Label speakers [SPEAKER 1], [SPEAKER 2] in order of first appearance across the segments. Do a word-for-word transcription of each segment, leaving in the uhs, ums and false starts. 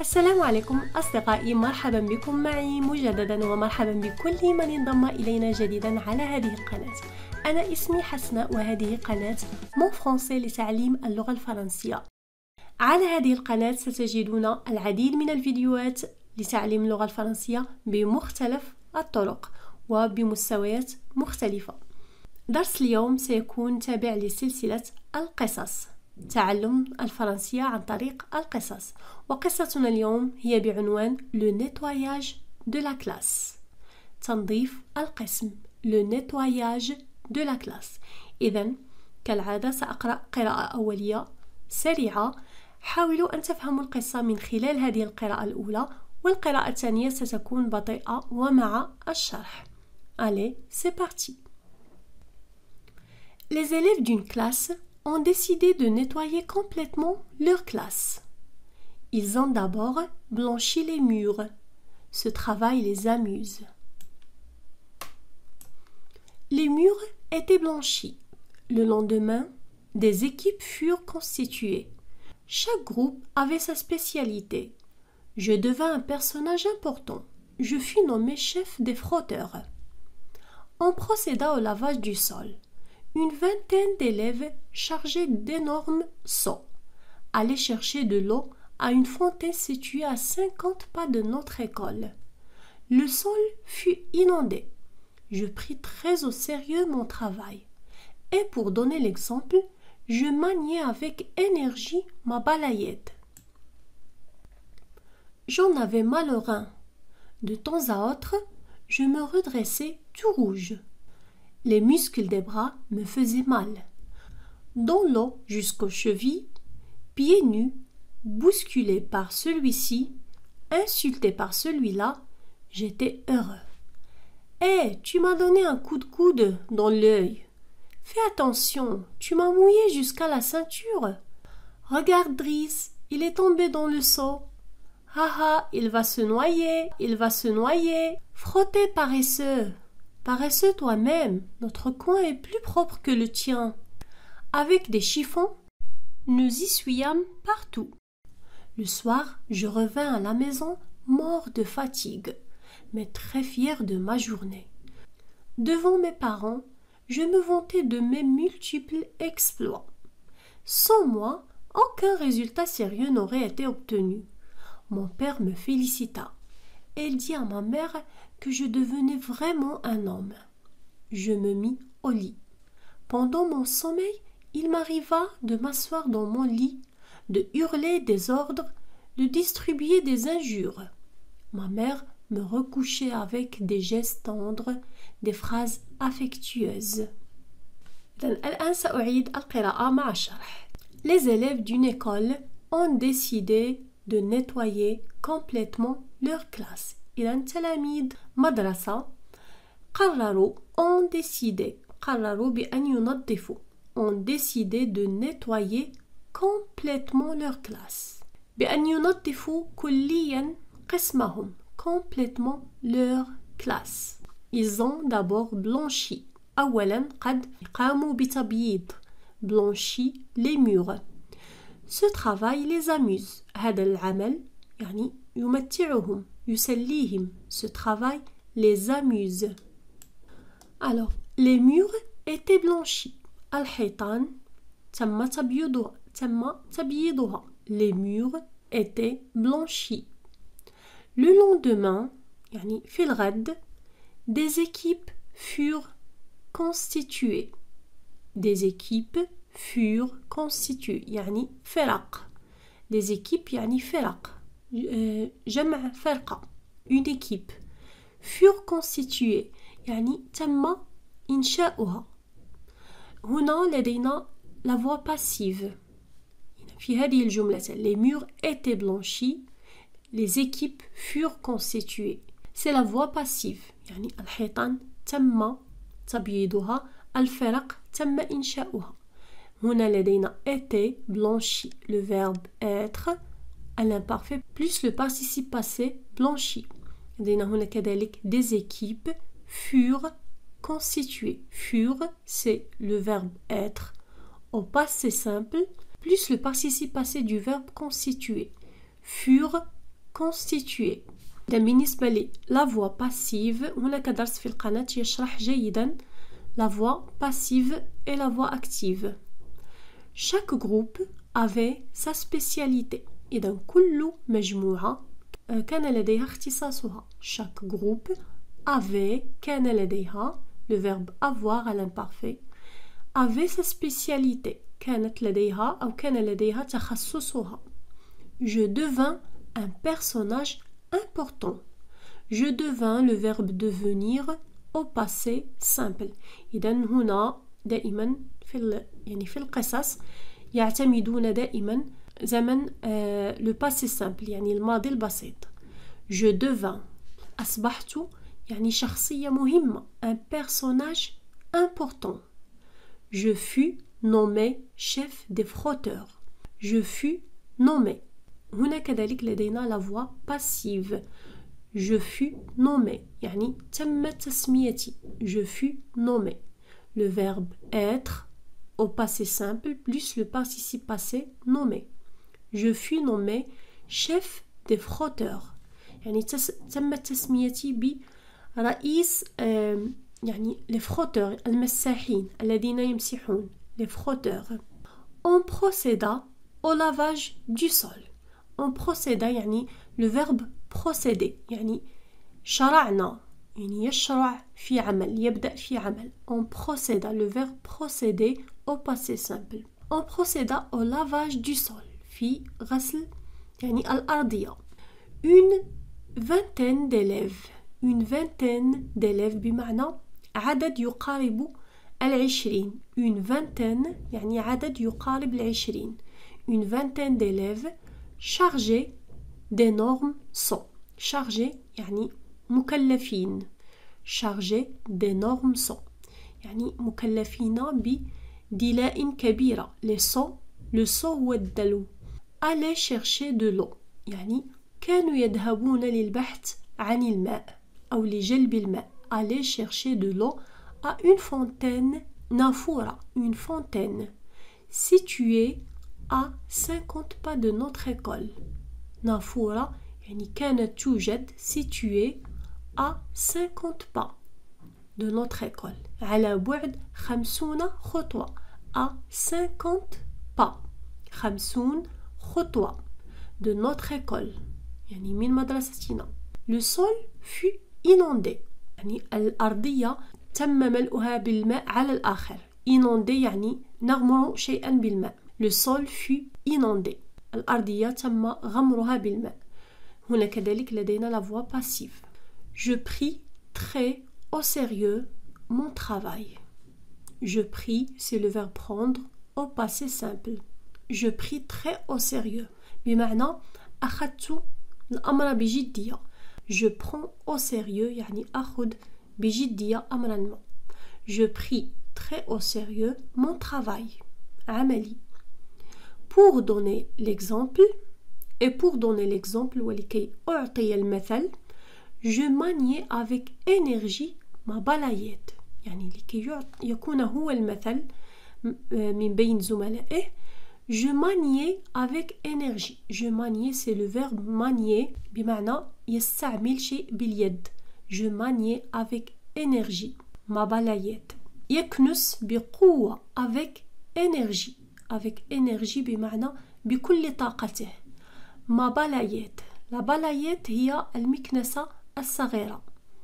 [SPEAKER 1] السلام عليكم أصدقائي، مرحبا بكم معي مجددا ومرحبا بكل من انضم إلينا جديدا على هذه القناة. أنا اسمي حسناء وهذه قناة مون فرونسي لتعليم اللغة الفرنسية. على هذه القناة ستجدون العديد من الفيديوهات لتعليم اللغة الفرنسية بمختلف الطرق وبمستويات مختلفة. درس اليوم سيكون تابع لسلسلة القصص، تعلم الفرنسية عن طريق القصص، وقصتنا اليوم هي بعنوان Le nettoyage de la classe، تنظيف القسم. Le nettoyage de la classe. إذن كالعادة سأقرأ قراءة أولية سريعة، حاولوا أن تفهموا القصة من خلال هذه القراءة الأولى، والقراءة الثانية ستكون بطيئة ومع الشرح. Allez, c'est parti. Les élèves d'une classe ont décidé de nettoyer complètement leur classe. Ils ont d'abord blanchi les murs. Ce travail les amuse. Les murs étaient blanchis. Le lendemain, des équipes furent constituées. Chaque groupe avait sa spécialité. Je devins un personnage important. Je fus nommé chef des frotteurs. On procéda au lavage du sol. Une vingtaine d'élèves chargés d'énormes seaux allaient chercher de l'eau à une fontaine située à cinquante pas de notre école. Le sol fut inondé. Je pris très au sérieux mon travail. Et pour donner l'exemple, je maniais avec énergie ma balayette. J'en avais mal au rein. De temps à autre, je me redressais tout rouge. Les muscles des bras me faisaient mal. Dans l'eau jusqu'aux chevilles, pieds nus, bousculé par celui-ci, insulté par celui-là, j'étais heureux. « Hé, tu m'as donné un coup de coude dans l'œil. Fais attention, tu m'as mouillé jusqu'à la ceinture. Regarde Driss, il est tombé dans le seau. Ah ah, il va se noyer, il va se noyer. Frottez paresseux. Paresseux toi-même, notre coin est plus propre que le tien. » Avec des chiffons, nous essuyâmes partout. Le soir, je revins à la maison mort de fatigue, mais très fier de ma journée. Devant mes parents, je me vantais de mes multiples exploits. Sans moi, aucun résultat sérieux n'aurait été obtenu. Mon père me félicita. Il dit à ma mère que je devenais vraiment un homme. Je me mis au lit. Pendant mon sommeil, il m'arriva de m'asseoir dans mon lit, de hurler des ordres, de distribuer des injures. Ma mère me recouchait avec des gestes tendres, des phrases affectueuses. Les élèves d'une école ont décidé de nettoyer complètement leur classe. إذن تلاميذ مدرسة قرروا ont décidé قرروا بأن ينظفوا ont décidé de nettoyer complètement leur classe. بأن ينظفوا كليا قسمهم complètement leur classe. Ils ont d'abord blanchi. أولا قد قاموا بتبييض blanchi les murs. Ce travail les amuse. هذا العمل يعني يمتعهم يسليهم. Ce travail les amuse. Alors, les murs étaient blanchis. الحيطان تم تبييضها تم تبييضها. Les murs étaient blanchis. Le lendemain, يعني في الغد, des équipes furent constituées. Des équipes furent constituées. يعني فرق. Des équipes يعني فرق. جمع فرقة. Une équipe. Furent constituées. يعني تم إنشاؤها. هنا لدينا la voix passive. في هذه الجملة les murs étaient blanchis, les équipes furent constituées. C'est la voix passive. يعني الحيطان تم تبييضها، الفرق تم إنشاؤها. هنا لدينا été blanchi, le verbe être à l'imparfait plus le participe passé blanchi. لدينا هنا كذلك des équipes furent constituées. Furent, c'est le verbe être au passé simple plus le participe passé du verbe constituer. Furent constitué. بالنسبة لي la voix passive هناك درس في القناة يشرح جيدا la voix passive et la voix active. Chaque groupe avait sa spécialité. إذا كل مجموعة كان لديها اختصاصها. Chaque groupe avait كان لديها le verbe avoir à l'imparfait avait sa spécialité كانت لديها أو كان لديها تخصصها. Je devins un personnage important. Je devins le verbe devenir au passé simple. إذا هنا دائما في ال... يعني في القصص يعتمدون دائما زمن آه le passé simple يعني الماضي البسيط. Je devins أصبحت يعني شخصية مهمة un personnage important. Je fus nommé chef des frotteurs. Je fus nommé. هنا كذلك لدينا la voix passive. Je fus nommé يعني تم تسميتي. Je fus nommé. Le verbe être au passé simple plus le participe passé nommé. Je fus nommé chef des frotteurs. يعني تم تسميتي برئيس يعني les frotteurs المساحين الذين يمسحون les frotteurs. On procéda au lavage du sol. On procéda يعني le verbe procéder يعني شرعنا يعني يشرع في عمل يبدأ في عمل. On procéda le verbe procéder au passé simple. On procéda au lavage du sol في غسل يعني الأرضية. Une vingtaine d'élèves. Une vingtaine d'élèves بمعنى عدد يقارب العشرين. Une vingtaine يعني عدد يقارب العشرين. Une vingtaine d'élèves chargés d'énormes sons. Chargés يعني مكلفين. Chargés d'énormes sons يعني مكلفين بدلاء كبيرة. Les sons le son هو الدلو. Aller chercher de l'eau يعني كانوا يذهبون للبحث عن الماء أو لجلب الماء. Aller chercher de l'eau à une fontaine نافورة. Une fontaine située à cinquante pas de notre école. نافورة يعني كانت توجد située à cinquante pas de notre école. على بعد خمسون خطوة. à cinquante pas. خمسون خطوة de notre école يعني من مدرستنا. Le sol fut inondé يعني الأرضية تم ملؤها بالماء على الآخر. inondé يعني نغمر شيئا بالماء. Le sol fut inondé الأرضية تم غمرها بالماء. هنا كذلك لدينا la voix passive. Je pris très au sérieux mon travail. Je pris c'est le verbe prendre au passé simple. Je pris très au sérieux بمعنى أخذت الأمر بجدية. Je prends au sérieux يعني أخذ بجدية أمرا ما. Je pris très au sérieux mon travail عملي. Pour donner l'exemple et pour donner l'exemple ولكي أعطي المثل je maniais avec énergie ma balayette يعني لكي يكون هو المثل من بين زملائه. Je maniais avec énergie. Je maniais c'est le verbe manier بمعنى يستعمل شيء باليد. Je maniais avec énergie ma balayette. يكنس بقوة avec énergie. avec énergie بمعنى بكل طاقته. ما بالايت. لا بالايت هي المكنسة الصغيرة.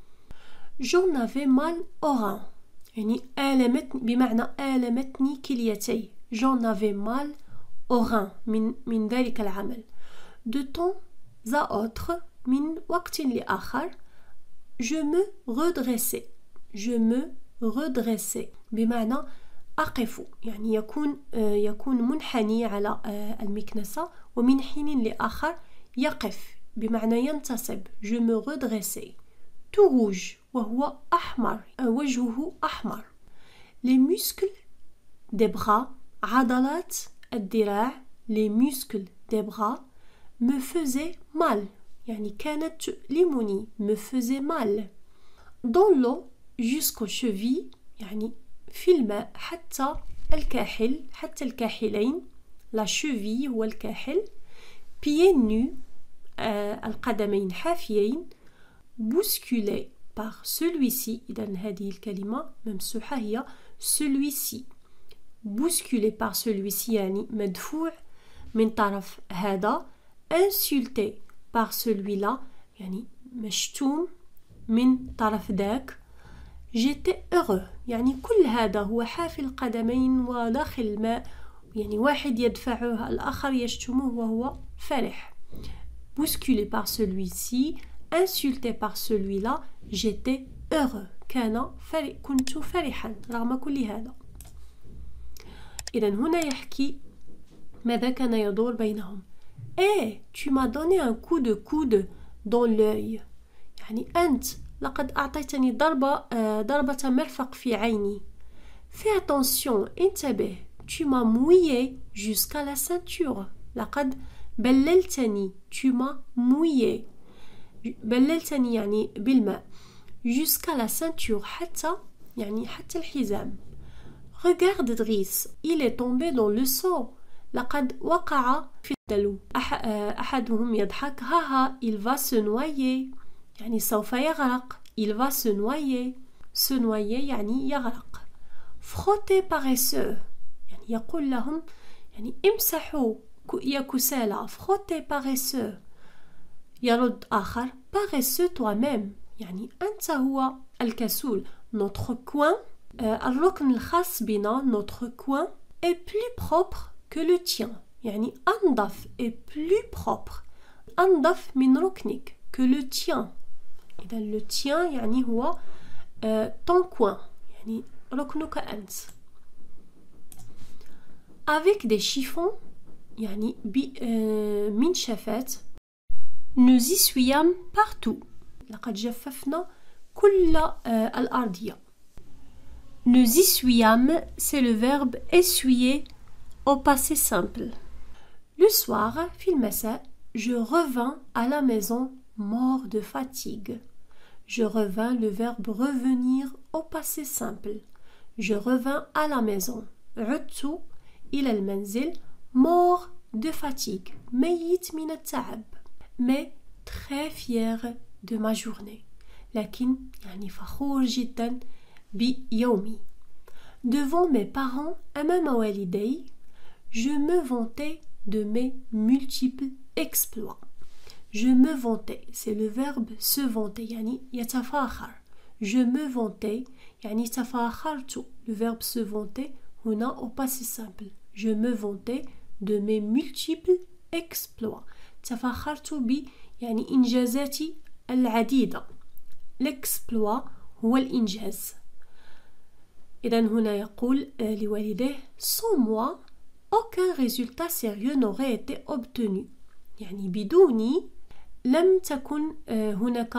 [SPEAKER 1] j'en avais mal au rein يعني آلمتني بمعنى آلمتني كليتي. j'en avais mal au rein من من ذلك العمل. de temps à autre من وقت لآخر je me redressais. je me redressais بمعنى أقف يعني يكون يكون منحني على المكنسة ومن حين لآخر يقف بمعنى ينتصب. je me redressais. tout rouge وهو أحمر وجهه أحمر. les muscles des bras عضلات الذراع les muscles des bras me faisaient mal يعني كانت تؤلمني me faisait mal. dans l'eau jusqu'aux chevilles يعني في الماء حتى الكاحل حتى الكاحلين. la cheville هو الكاحل. pieds nus القدمين حافيين bousculé par celui-ci. إذن هذه الكلمة ممسوحة هي celui-ci. bousculé par celui-ci يعني مدفوع من طرف هذا. insulté par celui-là يعني مشتوم من طرف ذاك. j'étais heureux يعني كل هذا هو حافي القدمين وداخل الماء، يعني واحد يدفعه الآخر يشتمه وهو فرح. bousculé par celui-ci insulté par celui-là j'étais heureux كان فرح كنت فرحا رغم كل هذا. إذن هنا يحكي ماذا كان يدور بينهم. Eh, tu m'as donné un coup de coude dans l'œil. يعني أنت لقد أعطيتني ضربة ضربة مرفق في عيني. Fais attention, انتبه. Tu m'as mouillé jusqu'à la ceinture. لقد بللتني. Tu m'as mouillé. بللتني يعني بالماء. Jusqu'à la ceinture حتى يعني حتى الحزام. Regarde Driss, il est tombé dans le seau. لقد وقع في الدلو. أح أحدهم يضحك. ها il va se noyer. يعني سوف يغرق. il va se noyer. se noyer يعني يغرق. frottez paresseux يعني يقول لهم يعني امسحوا يا كسالى. frottez paresseux. يرد آخر paresseux toi-même يعني أنت هو الكسول. notre coin الركن الخاص بنا notre coin est plus propre que le tien يعني أنظف est plus propre أنظف من ركنك que le tien. إذا le tien يعني هو euh, ton coin يعني ركنك أنت. avec des chiffons يعني بمنشفات. nous essuyâmes partout لقد جففنا كل euh, الأرضية. nous essuyâmes c'est le verbe essuyer au passé simple. Le soir, في المساء, je revins à la maison mort de fatigue. Je revins le verbe revenir au passé simple. Je revins à la maison. عدت إلى المنزل mort de fatigue. ميت من التعب. Mais très fier de ma journée. لكن يعني فخور جدا بيومي. Devant mes parents أمام والدي je me vantais de mes multiples exploits. Je me vantais, c'est le verbe se vanter, يعني يتفاخر. Je me vantais, يعني تفاخرت. Le verbe se vanter, هنا au passé simple. Je me vantais de mes multiples exploits. تفاخرت ب يعني إنجازاتي العديدة. L'exploit هو الإنجاز. إذن هنا يقول لوالديه sans moi aucun résultat sérieux n'aurait été obtenu. يعني بدوني لم تكن هناك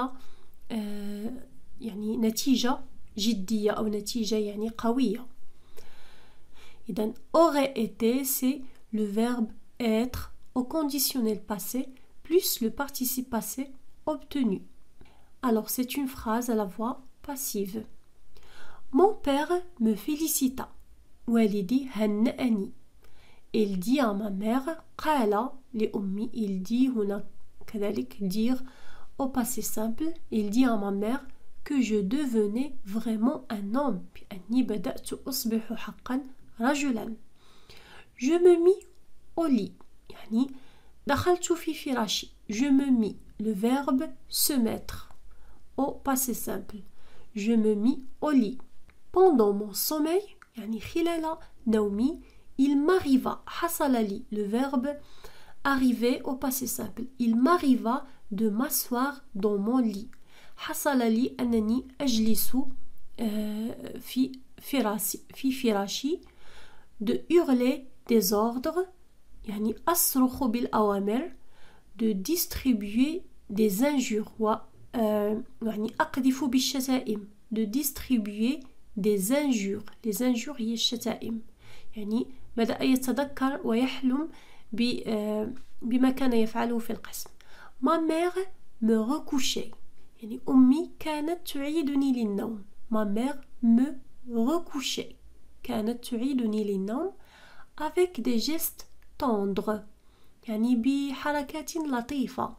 [SPEAKER 1] يعني نتيجة جدية أو نتيجة يعني قوية. إذن aurait été c'est le verbe être au conditionnel passé plus le participe passé obtenu. Alors c'est une phrase à la voix passive. Mon père me félicita. والدي هنأني. Il dit à ma mère قال لأمي. Il dit هنا كذلك dire au passé simple. Il dit à ma mère que je devenais vraiment un homme بأني بدأت أصبح حقا رجلا. Je me mis au lit يعني دخلت في فراشي. Je me mis le verbe se mettre au passé simple. Je me mis au lit. Pendant mon sommeil يعني خلال نومي il m'arriva حصل لي le verbe arriver au passé simple. Il m'arriva de m'asseoir dans mon lit. حصل لي أنني أجلس في فراشي في فراشي de hurler des ordres يعني أصرخ بالأوامر de distribuer des injures و يعني أقذف بالشتائم de distribuer des injures. les injures هي الشتائم يعني بدأ يتذكر ويحلم بما كان يفعله في القسم. ma mère me recouchait يعني أمي كانت تعيدني للنوم. ma mère me recouchait كانت تعيدني للنوم avec des gestes tendres يعني بحركات لطيفة.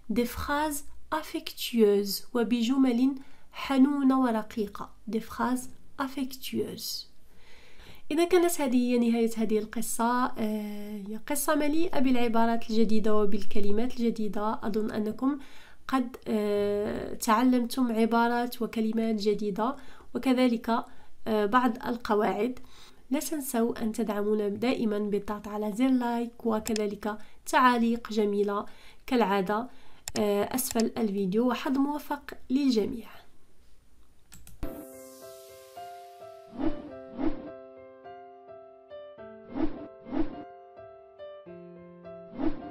[SPEAKER 1] des phrases affectueuses وبجمل حنونة ورقيقة des phrases affectueuses. إذا كانت هذه هي نهاية هذه القصة، هي قصة مليئة بالعبارات الجديدة وبالكلمات الجديدة. أظن أنكم قد تعلمتم عبارات وكلمات جديدة وكذلك بعض القواعد. لا تنسوا أن تدعمونا دائما بالضغط على زر لايك وكذلك تعاليق جميلة كالعادة أسفل الفيديو، وحظ موفق للجميع.
[SPEAKER 2] you